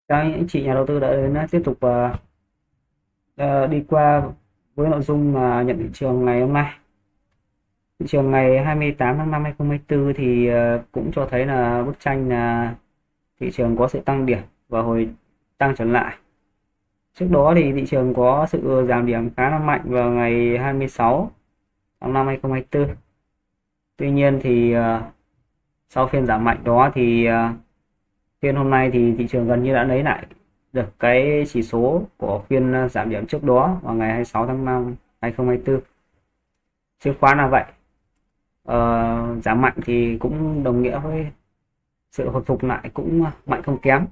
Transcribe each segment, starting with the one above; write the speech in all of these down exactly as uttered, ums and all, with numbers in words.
Chào anh chị nhà đầu tư đã đến uh, tiếp tục uh, uh, đi qua với nội dung uh, nhận thị trường ngày hôm nay. Thị trường ngày hai mươi tám tháng năm hai không hai tư thì uh, cũng cho thấy là bức tranh là thị trường có sự tăng điểm và hồi tăng trở lại. Trước đó thì thị trường có sự giảm điểm khá là mạnh vào ngày hai mươi sáu tháng năm hai không hai tư. Tuy nhiên thì uh, sau phiên giảm mạnh đó thì uh, phiên hôm nay thì thị trường gần như đã lấy lại được cái chỉ số của phiên ờ, giảm điểm trước đó vào ngày hai mươi sáu tháng năm hai không hai tư. Chứng khoán là vậy. Ờ, giảm mạnh thì cũng đồng nghĩa với sự hồi phục lại cũng mạnh không kém.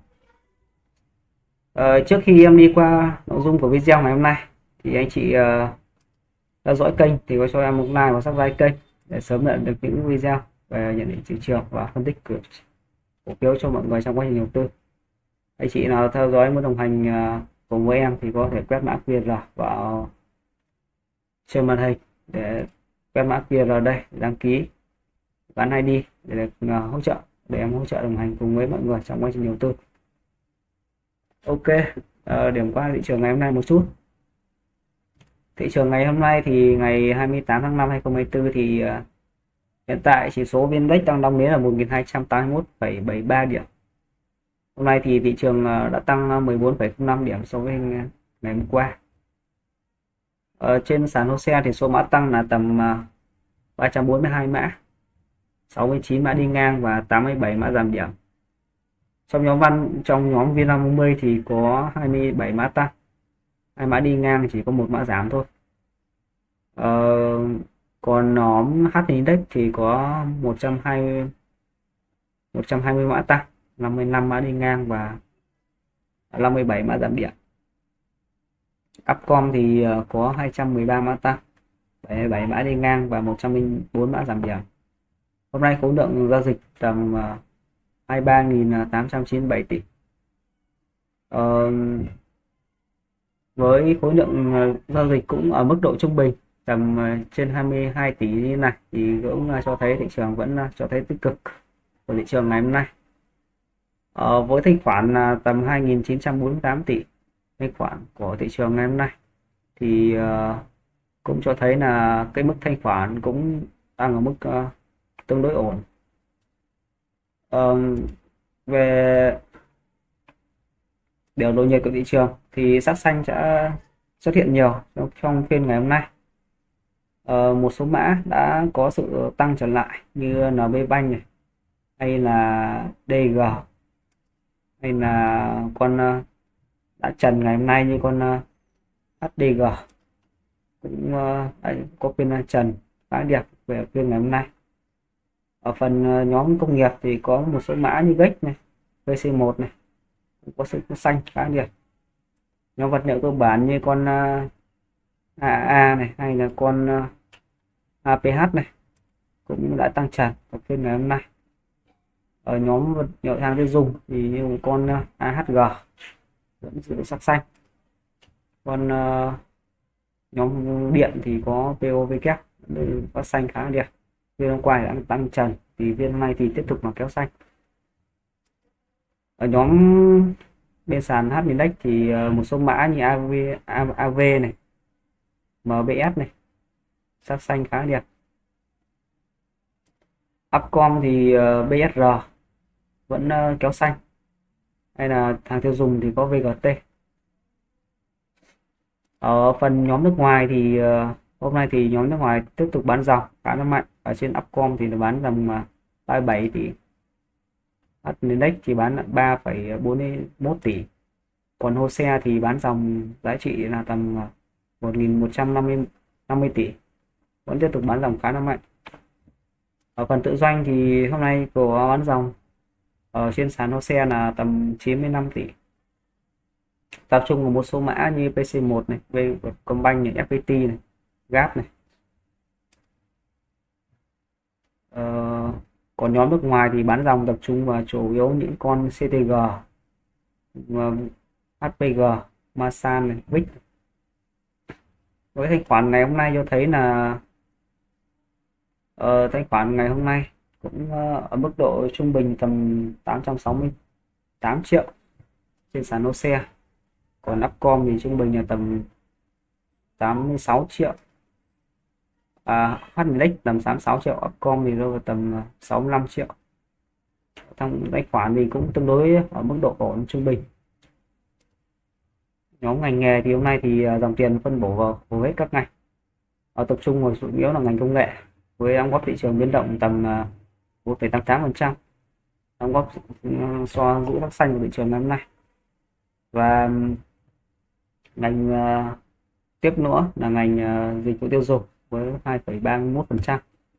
Ờ, trước khi em đi qua nội dung của video ngày hôm nay thì anh chị uh, theo dõi kênh thì có cho em một like và subscribe kênh để sớm nhận được những video về nhận định thị trường và phân tích của cổ phiếu cho mọi người trong quá trình đầu tư. Anh chị nào theo dõi muốn đồng hành uh, cùng với em thì có thể quét mã quy rờ vào trên màn hình để quét mã quy rờ đây đăng ký gắn i đê để được uh, hỗ trợ để em hỗ trợ đồng hành cùng với mọi người trong quá trình đầu tư. Ok, uh, điểm qua thị trường ngày hôm nay một chút. Thị trường ngày hôm nay thì ngày hai mươi tám tháng năm hai không hai tư thì uh, hiện tại chỉ số vê en-Index đang đong đến là một nghìn hai trăm tám mươi mốt phẩy bảy ba điểm. Hôm nay thì thị trường uh, đã tăng mười bốn phẩy không năm điểm so với ngày hôm qua. Ở trên sàn hô se thì số mã tăng là tầm uh, ba trăm bốn mươi hai mã, sáu mươi chín mã đi ngang và tám mươi bảy mã giảm điểm. Trong nhóm văn trong nhóm vê năm mươi thì có hai mươi bảy mã tăng, hai mã đi ngang, chỉ có một mã giảm thôi. Ờ, còn nhóm hát Index thì có một trăm hai mươi một trăm hai mươi mã tăng, năm mươi lăm mã đi ngang và năm mươi bảy mã giảm điểm. Upcom thì có hai trăm mười ba mã tăng, bảy mươi bảy mã đi ngang và một trăm lẻ bốn mã giảm điểm. Hôm nay khối lượng giao dịch tầm hai mươi ba nghìn tám trăm chín mươi bảy tỷ. Ờ, với khối lượng giao dịch cũng ở mức độ trung bình tầm trên hai mươi hai tỷ như này thì cũng cho thấy thị trường vẫn cho thấy tích cực của thị trường ngày hôm nay. Ờ, với thanh khoản là tầm hai nghìn chín trăm bốn mươi tám tỷ thanh khoản của thị trường ngày hôm nay thì uh, cũng cho thấy là cái mức thanh khoản cũng đang ở mức uh, tương đối ổn. Uh, về biểu đồ nhiệt của thị trường thì sắc xanh sẽ xuất hiện nhiều trong, trong phiên ngày hôm nay. Uh, một số mã đã có sự tăng trở lại như en bê Bank này, hay là đê giê, hay là con uh, đã trần ngày hôm nay như con uh, hát đê giê cũng uh, có phiên trần khá đẹp về phiên ngày hôm nay. Ở phần uh, nhóm công nghiệp thì có một số mã như giê e xê này, vê xê một này có sự xanh khá đẹp. Nhóm vật liệu cơ bản như con uh, a a này, hay là con uh, a pê hát này cũng đã tăng trần ở phiên ngày hôm nay. Ở nhóm vật liệu hàng tiêu dùng thì như con uh, a hát giê vẫn giữ sắc xanh. Còn uh, nhóm điện thì có pê ô vê kép có xanh khá đẹp. Phiên hôm qua đã tăng trần thì phiên hôm nay thì tiếp tục là kéo xanh. Ở nhóm bên sàn hát Index thì một số mã như a vê, a vê này, em bê ét này sắc xanh khá đẹp. Upcom thì bê ét rờ vẫn kéo xanh, hay là hàng tiêu dùng thì có vê giê tê. Ở phần nhóm nước ngoài thì hôm nay thì nhóm nước ngoài tiếp tục bán dòng khá là mạnh. Ở trên Upcom thì nó bán dòng ba mươi bảy tỷ, hát Index chỉ bán ba phẩy bốn mươi mốt tỷ. Còn hô se thì bán dòng giá trị là tầm một nghìn một trăm năm mươi tỷ, vẫn tiếp tục bán dòng khá là mạnh. Ở phần tự doanh thì hôm nay có bán dòng ở trên sàn hô se là tầm chín mươi lăm tỷ, tập trung vào một số mã như pê xê một này, Vietcombank này, ép pê tê này, giáp này. Ờ, còn nhóm nước ngoài thì bán dòng tập trung vào chủ yếu những con xê tê giê, hát pê giê, Masan này, vê i xê. Với thanh khoản ngày hôm nay cho thấy là uh, thanh khoản ngày hôm nay cũng uh, ở mức độ trung bình tầm tám trăm sáu mươi tám triệu. trên sàn nô xe. Còn Upcom thì trung bình là tầm tám mươi sáu triệu, à, hát en ích tầm tám mươi sáu triệu, Upcom thì rơi vào tầm sáu mươi lăm triệu. Trong tài khoản thì cũng tương đối ở mức độ ổn trung bình. Nhóm ngành nghề thì hôm nay thì dòng tiền phân bổ vào hầu hết các ngành, ở tập trung vào chủ yếu là ngành công nghệ với đóng góp thị trường biến động tầm bốn phẩy tám mươi tám phần trăm, đóng góp so giữ sắc xanh của thị trường năm nay. Và ngành uh, tiếp nữa là ngành uh, dịch vụ tiêu dùng với hai phẩy ba mươi mốt phần trăm.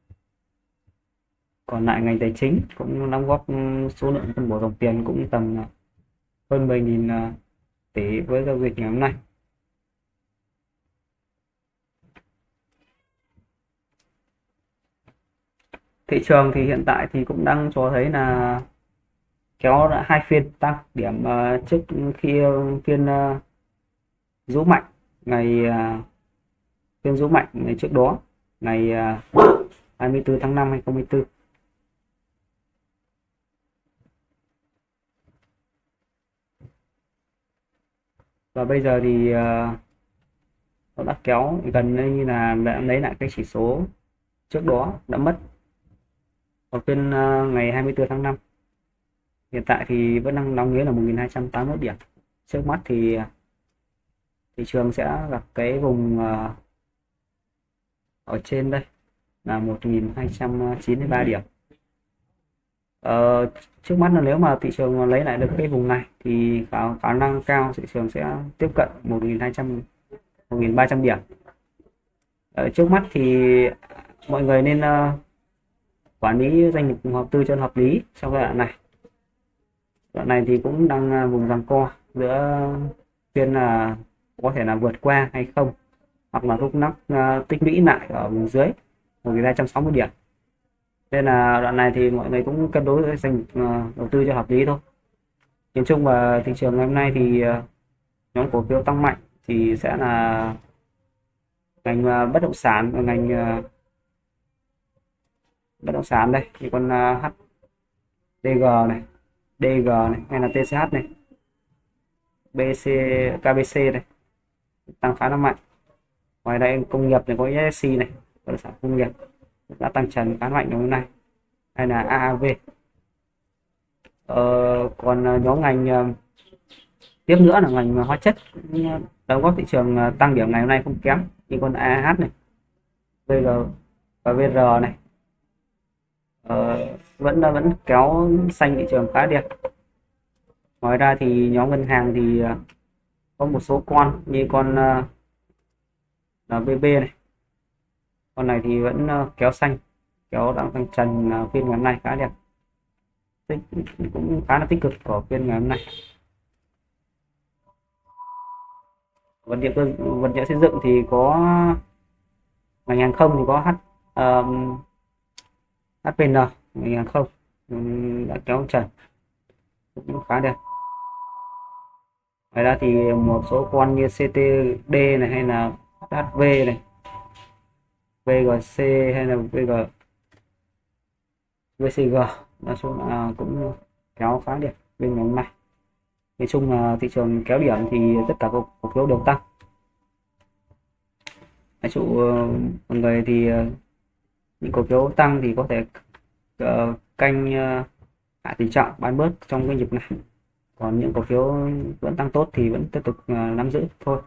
Còn lại ngành tài chính cũng đóng góp số lượng phân bổ dòng tiền cũng tầm hơn mười nghìn tỷ với giao dịch ngày hôm nay. Thị trường thì hiện tại thì cũng đang cho thấy là kéo đã hai phiên tăng điểm uh, trước khi phiên uh, rũ mạnh ngày uh, phiên rũ mạnh ngày trước đó, ngày uh, hai mươi tư tháng năm hai nghìn không trăm hai mươi tư. Và bây giờ thì uh, nó đã kéo gần như là đã lấy lại cái chỉ số trước đó đã mất ở phiên uh, ngày hai mươi tư tháng năm. Hiện tại thì vẫn đang đóng nghĩa là một nghìn hai trăm tám mươi mốt điểm. Trước mắt thì thị trường sẽ gặp cái vùng uh, ở trên đây là một nghìn hai trăm chín mươi ba điểm. Ờ, trước mắt là nếu mà thị trường lấy lại được cái vùng này thì khả, khả năng cao thị trường sẽ tiếp cận một nghìn hai trăm một nghìn ba trăm điểm. Ờ, trước mắt thì mọi người nên uh, quản lý doanh nghiệp đầu tư cho hợp lý trong giai đoạn này. Đoạn này thì cũng đang vùng giằng co giữa phiên là có thể là vượt qua hay không, hoặc là lúc nắp uh, tích lũy lại ở vùng dưới một nghìn hai trăm sáu mươi điểm. Nên là đoạn này thì mọi người cũng cân đối với doanh nghiệp uh, đầu tư cho hợp lý thôi. Nhìn chung và thị trường ngày hôm nay thì uh, nhóm cổ phiếu tăng mạnh thì sẽ là ngành uh, bất động sản và ngành uh, bất động sản đây thì con uh, hát đê giê này, đê giê này hay là tê xê hát này, bê xê, ca bê xê này tăng khá là mạnh. Ngoài đây công nghiệp thì có ét ét xê này, bất động sản công nghiệp đã tăng trần khá mạnh ngày hôm nay, hay là a a vê. Ờ, còn nhóm ngành uh, tiếp nữa là ngành hóa chất đóng góp thị trường uh, tăng điểm ngày hôm nay không kém, như con a hát này, vê giê và vê rờ này uh, vẫn vẫn kéo xanh thị trường khá đẹp. Ngoài ra thì nhóm ngân hàng thì uh, có một số con như con uh, là vê bê này, con này thì vẫn uh, kéo xanh, kéo đang tăng trần uh, phiên ngày hôm nay khá đẹp, cũng khá là tích cực của phiên ngày hôm nay. Vật liệu cơ vật liệu xây dựng thì có ngành hàng không thì có H um, hát pê en, ngành hàng không um, đã kéo trần cũng khá đẹp. Ngoài ra thì một số con như xê tê đê này hay là hát hát vê này, vê giê xê hay là vê giê, vê xê giê nói chung là cũng kéo khá đẹp bên ngày hôm nay. Nói chung là thị trường kéo điểm thì tất cả các cổ phiếu đều tăng. Nói chung mọi người thì những cổ phiếu tăng thì có thể uh, canh uh, hạ tỷ trọng bán bớt trong cái nhịp này. Còn những cổ phiếu vẫn tăng tốt thì vẫn tiếp tục uh, nắm giữ thôi.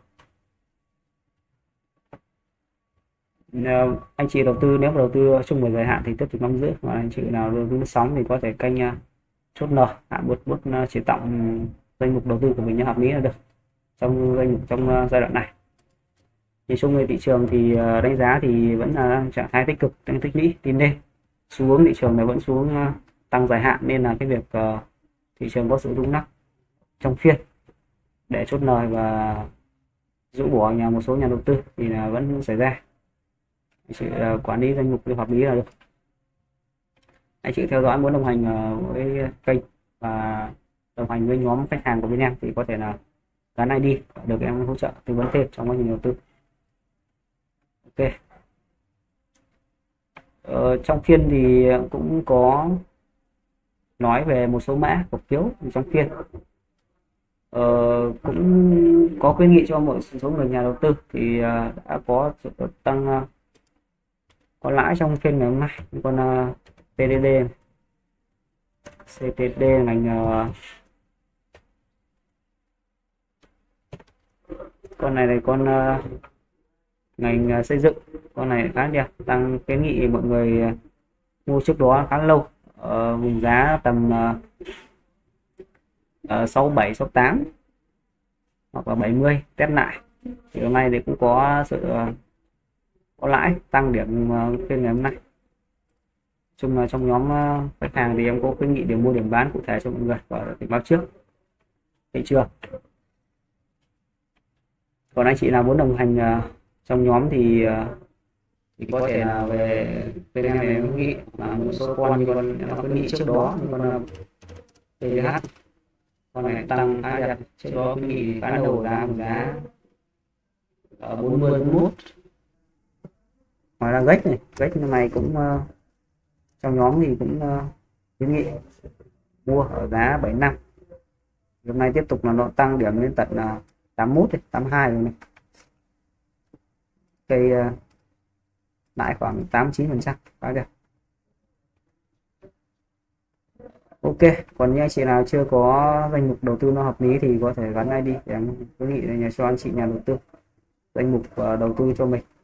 Uh, anh chị đầu tư nếu mà đầu tư chung và dài hạn thì tiếp tục nắm giữ, và anh chị nào đầu tư sóng thì có thể canh uh, chốt N, hạ bớt bớt uh, chế tổng danh mục đầu tư của mình như hợp lý là được trong danh mục trong uh, giai đoạn này. Thì chung về thị trường thì uh, đánh giá thì vẫn là uh, trạng thái tích cực, đang tích lũy tin lên, xu hướng thị trường này vẫn xuống uh, tăng dài hạn, nên là cái việc uh, thị trường có sự rung lắc trong phiên để chốt lời và rũ bỏ nhà một số nhà đầu tư thì là vẫn xảy ra. Chị uh, quản lý danh mục hợp lý là được. Anh chị theo dõi muốn đồng hành uh, với kênh và đồng hành với nhóm khách hàng của bên em thì có thể là gắn i đê được em hỗ trợ tư vấn thêm trong quá trình đầu tư. Ok. Ờ, trong phiên thì cũng có nói về một số mã cổ phiếu trong phiên. Ờ, cũng có khuyến nghị cho một số người nhà đầu tư thì ờ, đã có sự tăng ờ, có lãi trong phiên ngày hôm nay. Con ờ, pê đê đê, xê pê đê ngành ờ, con này là con ờ, ngành ờ, xây dựng, con này khá đẹp, tăng khuyến nghị mọi người ờ, mua trước đó khá lâu ở vùng giá tầm uh, sáu bảy sáu tám hoặc là bảy mươi, test lại thì hôm nay thì cũng có sự ờ, có lãi tăng điểm ờ, phiên ngày hôm nay. Chung là trong nhóm ờ, khách hàng thì em có khuyến nghị điểm mua điểm bán cụ thể cho mọi người và cảnh báo trước thị trường. Còn anh chị nào muốn đồng hành ờ, trong nhóm thì ờ, thì có thể là về bên em này khuyến nghị là một số con như con em khuyến nghị trước đó, như con pê đê hát, con này tăng khá đẹp, trước đó khuyến nghị bán đầu giá một giá ở bốn mươi bốn mươi mốt. Ngoài ra gách này, gách năm này cũng uh, trong nhóm thì cũng uh, khuyến nghị mua ở giá bảy mươi lăm. Hôm nay tiếp tục là nó tăng điểm lên tận uh, tám mươi mốt này, tám mươi hai rồi này. Cây uh, lãi khoảng tám mươi chín phần trăm, khá đẹp. Ok, còn những anh chị nào chưa có danh mục đầu tư nó hợp lý thì có thể gắn i đê để em khuyến nghị để cho anh chị nhà đầu tư danh mục uh, đầu tư cho mình.